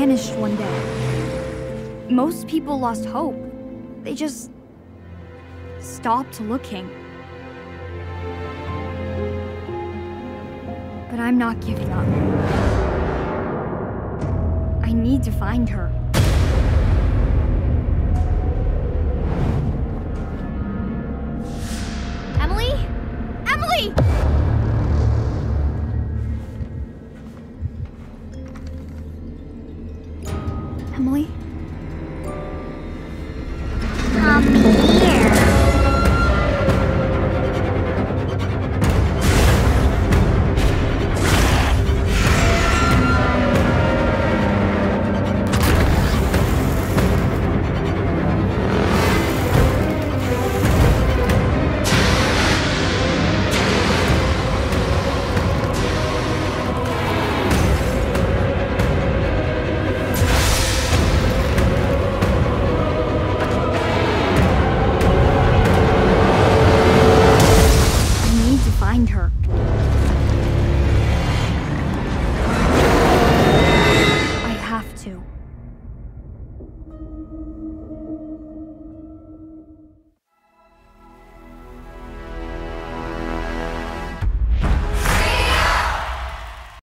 vanished one day. Most people lost hope. They just stopped looking. But I'm not giving up. I need to find her.